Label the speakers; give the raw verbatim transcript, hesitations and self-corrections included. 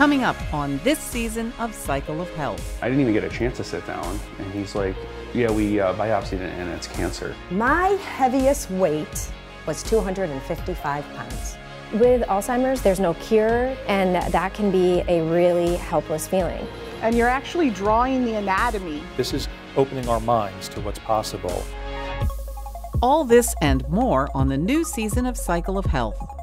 Speaker 1: Coming up on this season of Cycle of Health.
Speaker 2: I didn't even get a chance to sit down, and he's like, yeah, we uh, biopsied it and it's cancer.
Speaker 3: My heaviest weight was two hundred fifty-five pounds.
Speaker 4: With Alzheimer's, there's no cure, and that can be a really helpless feeling.
Speaker 5: And you're actually drawing the anatomy.
Speaker 6: This is opening our minds to what's possible.
Speaker 1: All this and more on the new season of Cycle of Health.